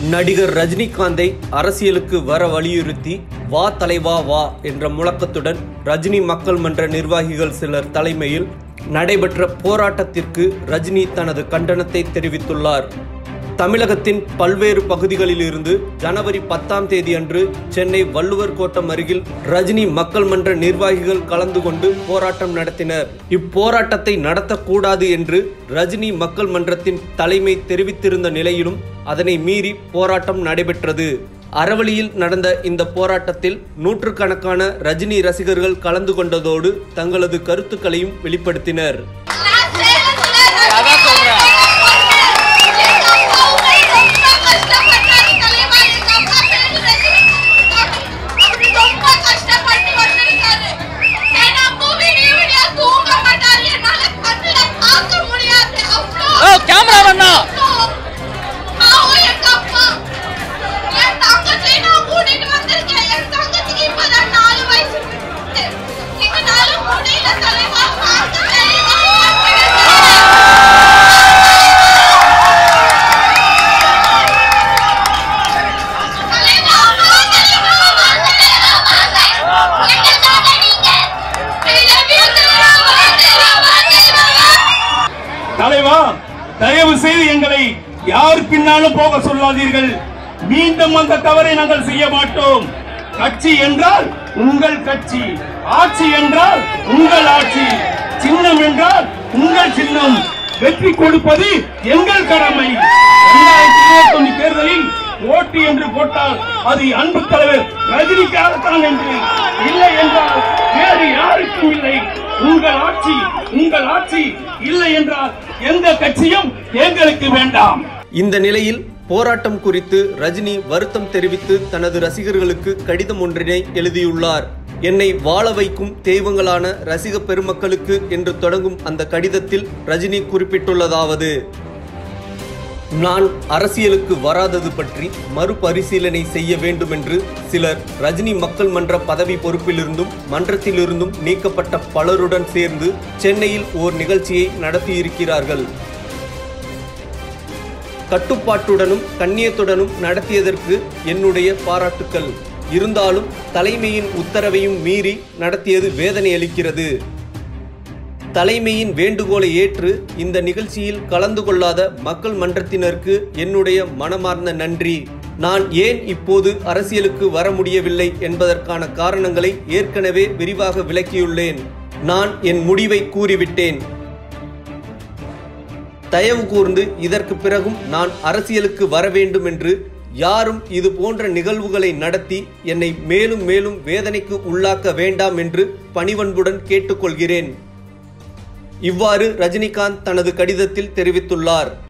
நடிகர் ரஜினிகாந்தை அரசியலுக்கு வர வலியுறுத்தி வா தலைவா வா என்ற முழக்கத்துடன் ரஜினி மக்கள் மன்ற நிர்வாகிகள் சிலர் தலைமையில் நடைபெற்ற போராட்டத்திற்கு ரஜினி தனது கண்டனத்தை தெரிவித்துள்ளார். தமிழகத்தின் பல்வேறு பகுதிகளில் இருந்து ஜனவரி 10ஆம் தேதி அன்று சென்னை வள்ளுவர் கோட்டம் அருகில் ரஜினி மக்கள் மன்ற நிர்வாகிகள் கலந்து கொண்டு போராட்டம் நடத்தினர். இப்போராட்டத்தை நடத்தக்கூடாது என்று ரஜினி மக்கள் மன்றத்தின் தலைமை தெரிவித்திருந்த நிலையிலும் அதனை மீறி போராட்டம் நடைபெற்றது. அறவழியில் நடந்த இந்த போராட்டத்தில் நூற்றுக்கணக்கான ரஜினி ரசிகர்கள் கலந்து கொண்டதோடு தங்களது கருத்துக்களையும் வெளிப்படுத்தினர். தலைவா, தயவு செய்து எங்களை யார் பின்னாலும் போக சொல்லாதீர்கள். மீண்டும் அந்த தவறை நாங்கள் செய்ய மாட்டோம். கட்சி என்றால் உங்கள் கட்சி, ஆட்சி என்றால் உங்கள் ஆட்சி, சின்னம் என்றால் உங்கள் சின்னம். வெற்றி கொடுப்பது எங்கள் கடமை. 2021 தேர்தலில் ஓட்டு என்று போட்டால் அது அன்பு தலைவர் ரஜினிக்காகத்தான் என்று, இல்லை என்றால் வேறு யாருக்கும் இல்லை. உங்கள் ஆட்சி, உங்கள் ஆட்சி இல்லை என்றால் எந்த கட்சியும் எங்களுக்கு வேண்டாம். இந்த நிலையில் போராட்டம் குறித்து ரஜினி வருத்தம் தெரிவித்து தனது ரசிகர்களுக்கு கடிதம் ஒன்றினை எழுதியுள்ளார். என்னை வாழ வைக்கும் தெய்வங்களான ரசிக பெருமக்களுக்கு என்று தொடங்கும் அந்த கடிதத்தில் ரஜினி குறிப்பிட்டுள்ளதாவது: நான் அரசியலுக்கு வராதது பற்றி மறுபரிசீலனை செய்ய வேண்டும் என்று சிலர் ரஜினி மக்கள் மன்ற பதவி பொறுப்பிலிருந்தும் மன்றத்திலிருந்தும் நீக்கப்பட்ட பலருடன் சேர்ந்து சென்னையில் ஓர் நிகழ்ச்சியை நடத்தியிருக்கிறார்கள். கட்டுப்பாட்டுடனும் கண்ணியத்துடனும் நடத்தியதற்கு என்னுடைய பாராட்டுக்கள். இருந்தாலும் தலைமையின் உத்தரவையும் மீறி நடத்தியது வேதனை அளிக்கிறது. தலைமையின் வேண்டுகோளை ஏற்று இந்த நிகழ்ச்சியில் கலந்து கொள்ளாத மக்கள் மன்றத்தினருக்கு என்னுடைய மனமார்ந்த நன்றி. நான் ஏன் இப்போது அரசியலுக்கு வர முடியவில்லை என்பதற்கான காரணங்களை ஏற்கனவே விரிவாக விளக்கியுள்ளேன். நான் என் முடிவை கூறிவிட்டேன். தயவு கூர்ந்து இதற்கு பிறகும் நான் அரசியலுக்கு வர வேண்டும் என்று யாரும் இது போன்ற நிகழ்வுகளை நடத்தி என்னை மேலும் மேலும் வேதனைக்கு உள்ளாக்க வேண்டாம் என்று பணிவன்புடன் கேட்டுக்கொள்கிறேன். இவ்வாறு ரஜினிகாந்த் தனது கடிதத்தில் தெரிவித்துள்ளார்.